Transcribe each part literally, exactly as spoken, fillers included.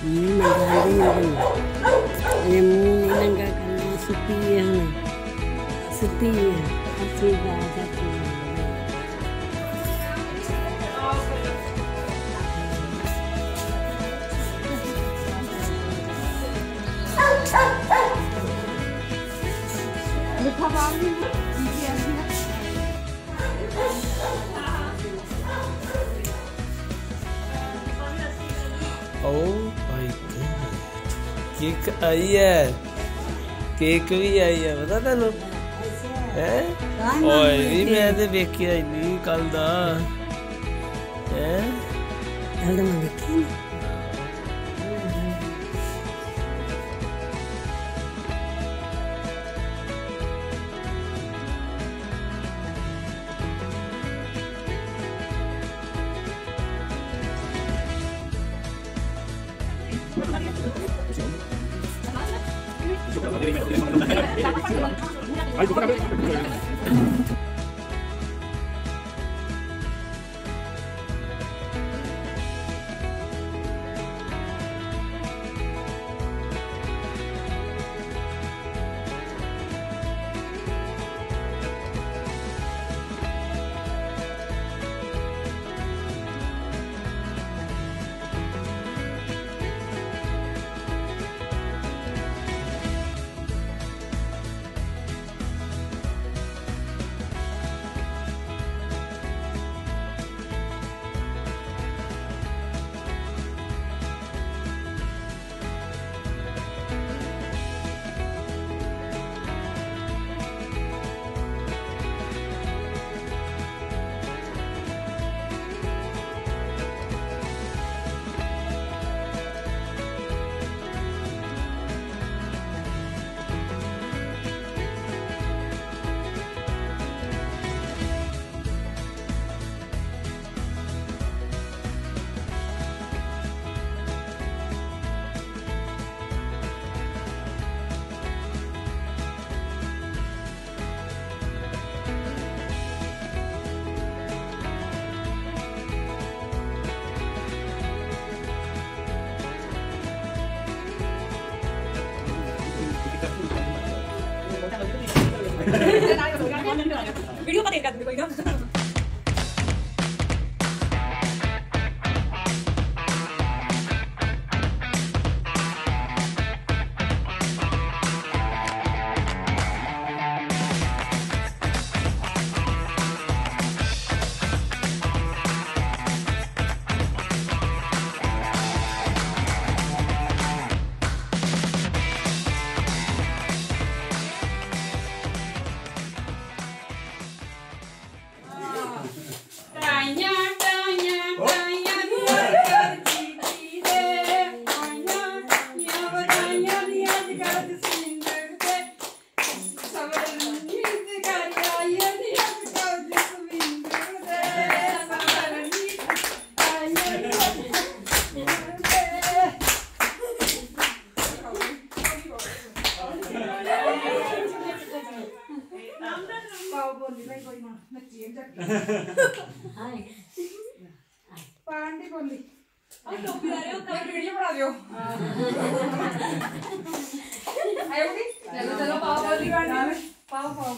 Ini nangka karena setia, setia, setia satu. Oh my god, cake आई है, cake भी आई है, पता तेनू है? ओए भी मैं ते देखिया नहीं कल दा है, कल दा मैं देखी वीडियो पर देखा कोई ना पांडी बोली अरे टोपी आ रही हो कब वीडियो बना रहे हो आयोगी चलो चलो पाव बोली पांडी पाव पाव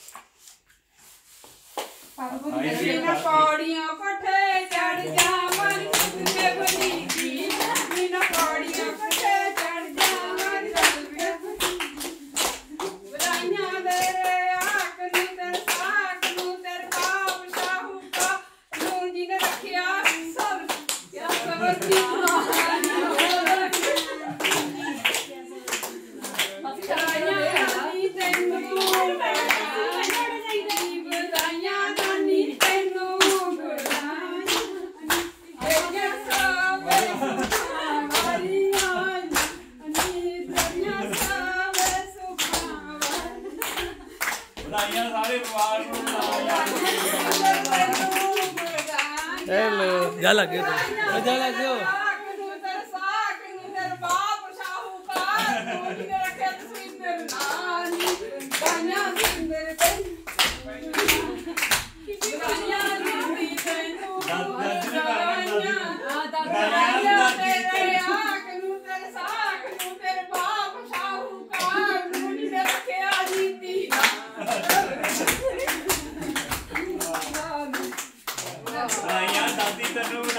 पाव बोली बिना पौड़ियों कोठे चढ़ जा मन खुद के बनी की बिना पौड़ियों कोठे चढ़ जा मन खुद के बुराइयां दे रे आंख नु तेरे साख नु तेरे बाप शाहू का नू जी ने रखिया सब क्या सबती हेलो जा लगे तो जा लगे हो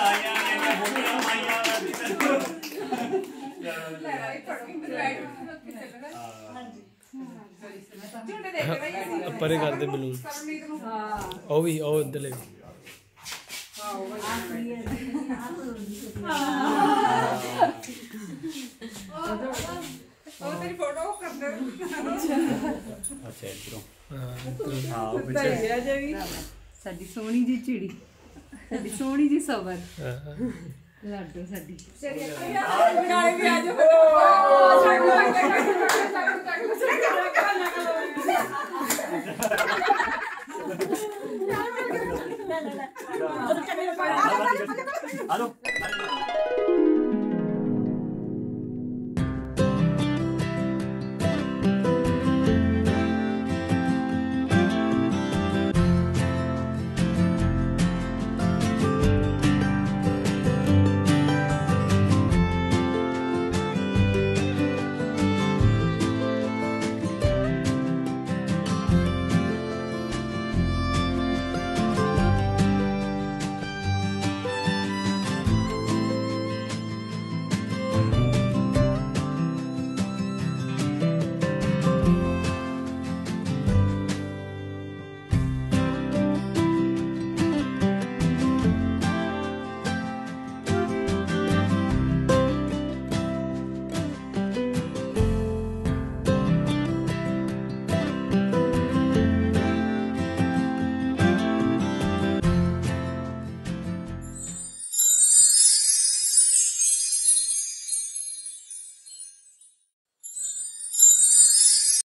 ਪਰੇ ਕਰਦੇ ਬਲੂਨ ਉਹ ਵੀ ਉਹ ਇੱਧਰਲੇ ਵੀ ਉਹ ਤੇਰੀ ਫੋਟੋ ਕਰ ਦੇ ਅੱਛਾ ਇਧਰੋਂ ਹਾਂ ਸਾਡੀ ਸੋਹਣੀ ਜੀ ਚਿੜੀ ਸਾਡੀ ਸੋਹਣੀ ਜੀ ਸਬਰ ਲਾਡੋ ਸਾਡੀ ਨਾਲੇ ਵੀ ਆ ਜਾਓ ਹਲੋ